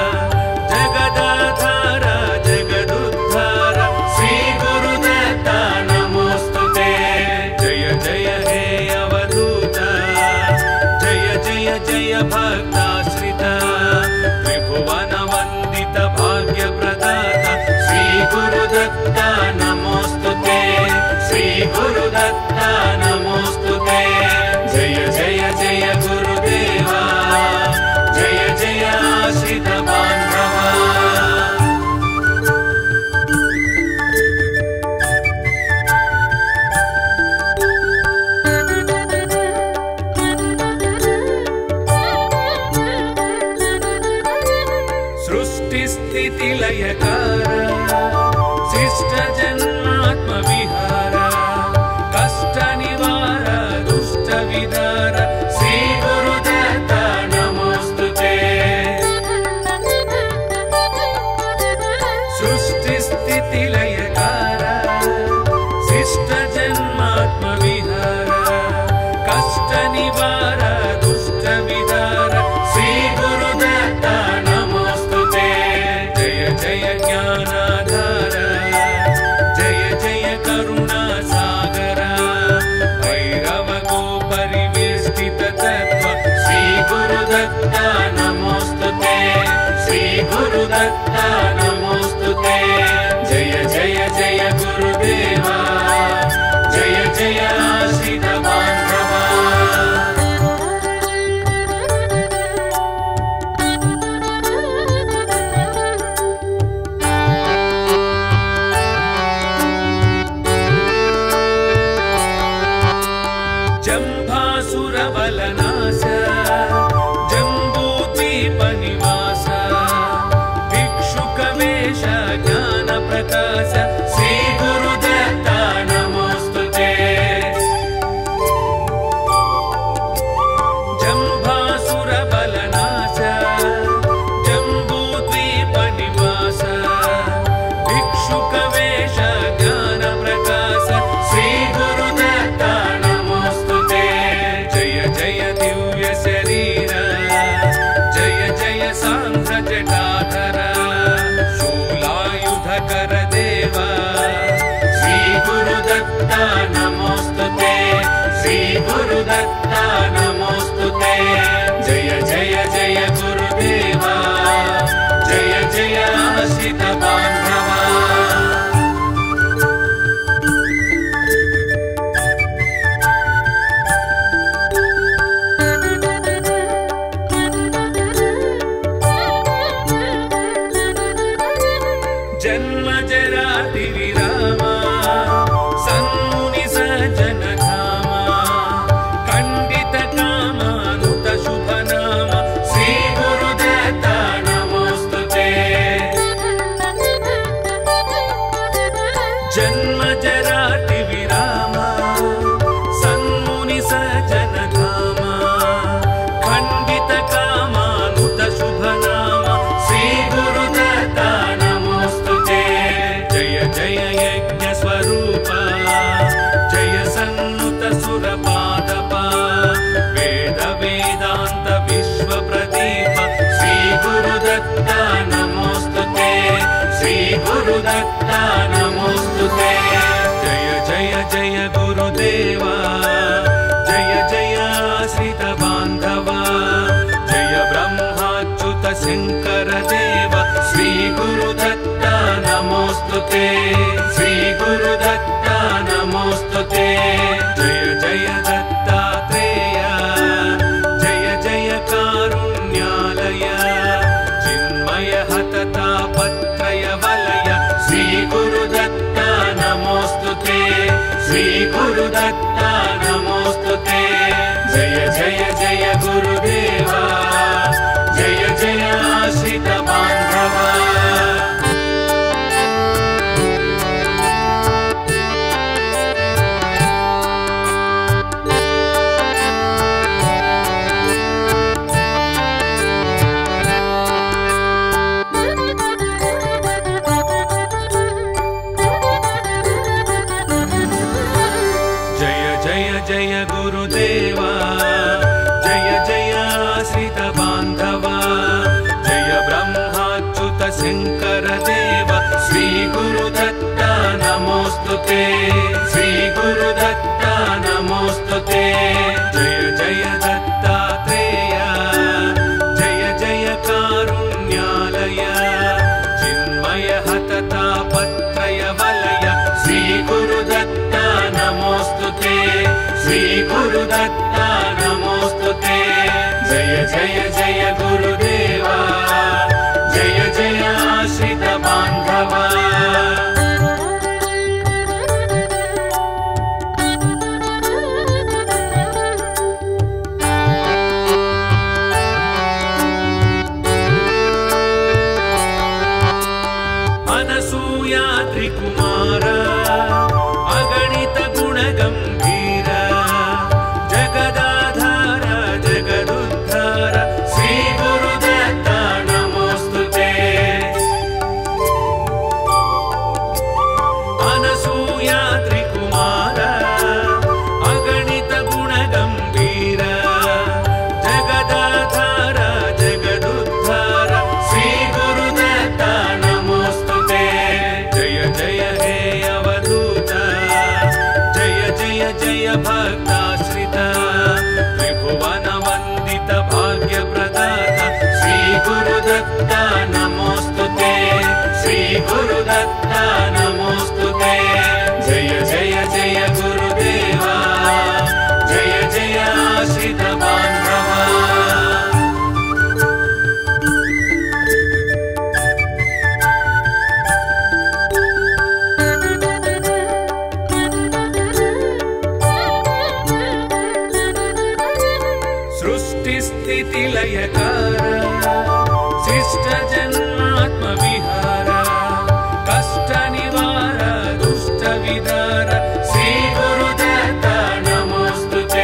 जगदाधार जगदुद्धार श्रीगुरुदत्ता नमोस्तुते। जय जय हे अवधूत, जय जय जय भक्ताश्रित, त्रिभुवन वन्दित भाग्यप्रदाता श्रीगुरुदत्ता नमोस्तुते। गुरुदत्ता नमोस्तुते जय जय जय गुरुदेवा जय जय आश्रित बान्धवा लयकार शिष्ट जन्मात्म विहार कष्ट निवार दुष्ट विदार श्री गुरुदत्ता नमोस्तुते सृष्टि स्थिति लयकार शिष्ट जन्मात्म विहार कष्ट निवार दुष्ट विदार श्री गुरुदत्ता जय ज्ञानाधार जय जय करुणा सागर भैरव को परिवेष्टित तत्व श्री गुरुदत्ता नमोस्तुते श्री गुरुदत्ता नमोस्तुते जय जय जय गुरुदेवा जय जय आश्रित बान्धवा जम्भासुरबलनाश जम्बूद्वीपनिवास भिक्षुकवेश ज्ञानप्रकाश श्री गुरुदत्ता नमोस्तुते जम्भासुरबलनाश जम्बूद्वीपनिवास भिक्षुकवेश ज्ञानप्रकाश श्री गुरुदत्ता जय दिव्य शरीर जय जय सांध्र जटाधर शूलायुधकर देव श्री गुरुदत्ता नमोस्तुते श्री गुरुदत्ता नमोस्तुते जय जय जय गुरुदेवा जय जय आश्रित बान्धवा जन्म जराति विरामा सन्मुनि सज्जन धामा खंडित कामानुत शुभ नाम श्री गुरुदत्ता नमोस्तुते जन्म जराति विरामा सन्मुनि सज्जन धामा खंडित कामानुत शुभ नाम श्री गुरुदत्ता जय यज्ञ स्वरूप जय सन्नुत सुरपादप वेद वेदांत विश्व प्रदीप श्री गुरुदत्ता नमोस्तुते श्री गुरुदत्ता नमोस्तुते जय जय जय गुरुदेवा जय जय आश्रित बान्धवा जय ब्रह्माच्युत शंकर देव श्री गुरुदत्ता नमोस्तुते श्री गुरुदत्ता नमोस्तुते जय जय दत्तात्रेय जय जय कारुण्यालय चिन्मय हततापत्रय वलय श्री गुरुदत्ता नमोस्तुते श्री गुरुदत्ता नमोस्तुते जय जय जय गुरुदेवा जय जय आश्रित बान्धवा जय गुरुदत्ता नमोस्तुते जय जय जय गुरुदेवा जय जय आश्रित बांधवा अनसूया त्रिकुमार अगणित गुण गंभीर जगदाधार जगदुद्धार श्री गुरुदत्ता नमोस्तुते अनसूया त्रिकुमार अगणित गुण गंभीर जगदाधार जगदुद्धार श्री गुरुदत्ता नमोस्तुते जय जय हे अवधूत जय जय जय भक्ताश्रित त्रिभुवन वंदित भाग्य प्रदाता श्री गुरुदत्ता नमोस्तुते श्री गुरुदत्ता नमोस्तुते जय जय जय गुरुदेवा जय जय आश्रित बांधवा सृष्टि स्थिति लयकार शिष्ट जन्मात्म विहार कष्ट निवार दुष्ट विदार श्री गुरुदत्ता नमोस्तुते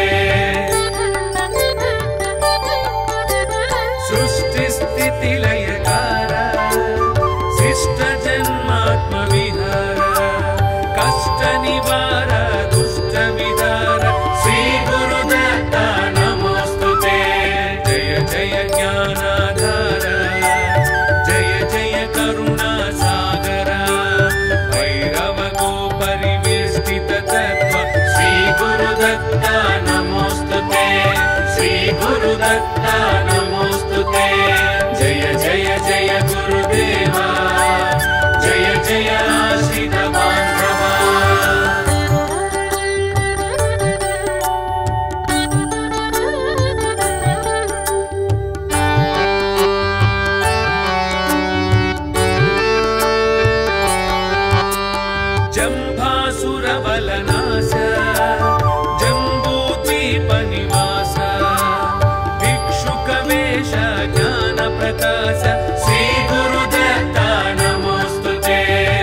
सृष्टि स्थिति लयकार शिष्ट जन्मात्म विहार कष्ट निवार दुष्ट विदार श्री गुरुदत्ता नमोस्तुते जय जय ज्ञानाधार जय जय करुणा सागर भैरव गो परिवेष्टित तत्व श्री गुरुदत्ता नमोस्तुते श्री गुरुदत्ता नमोस्तुते जय जय जय गुरुदेवा जय जय आश्रित बांधवा जंभासुर बलनाश जंबूद्वीप निवास भिक्षुक वेश ज्ञान प्रकाश श्री गुरुदत्ता नमोस्तुते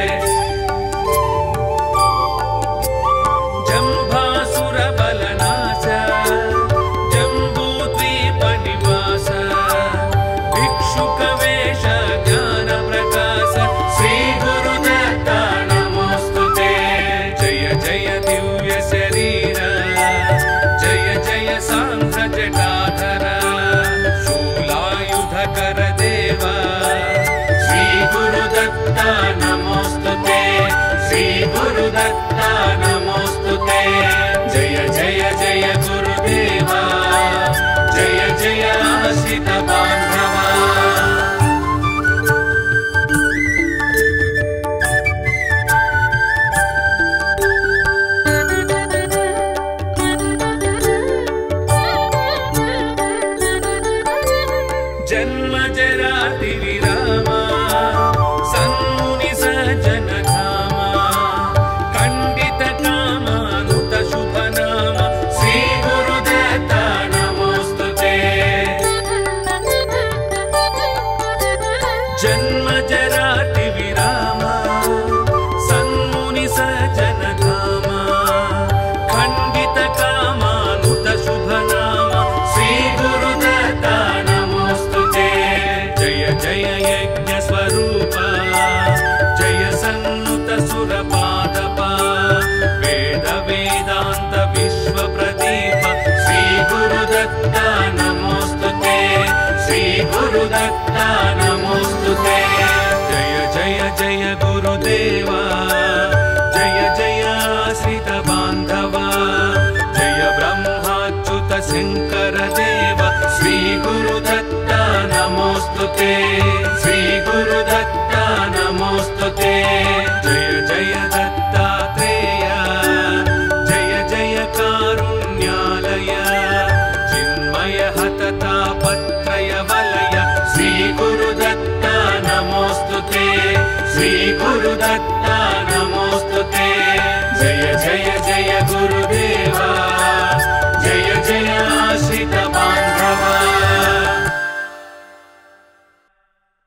जंभासुर बलनाश जंबूद्वीप निवास भिक्षुक वेश ज्ञान प्रकाश श्री गुरुदत्ता नमोस्तुते जय जय दिव्य शरीर जय जय सांख्य जटाधर शूलायुध कर देवा श्री गुरुदत्ता नमोस्तुते श्री गुरुदत्ता नमोस्तुते जय जय जय गुरुदेवा जय जय आश्रित बांधवा जन्म जराति विरामा सन्मुनि सज्जन धामा खंडित कामानुत शुभ नाम श्री गुरुदत्ता नमोस्तुते जन्म जराति विरामा सन्मुनि सज्जन धामा खंडित कामानुत शुभ नाम श्री गुरुदत्ता नमोस्तुते जय जय यज्ञ स्वरूप जय सन्नुत सुरपादपा वेद वेदांत विश्व प्रदीप श्री गुरुदत्ता नमोस्तुते श्री गुरुदत्ता नमोस्तुते जय जय जय गुरुदेवा जय जय आश्रित बांधवा जय ब्रह्माच्युत शंकर देव श्री गुरुदत्ता नमोस्तुते श्री गुरुदत्ता नमोस्तुते जय जय दत्तात्रेय जय जय कारुण्या श्री गुरुदत्ता नमोस्तुते जय जय जय गुरुदेव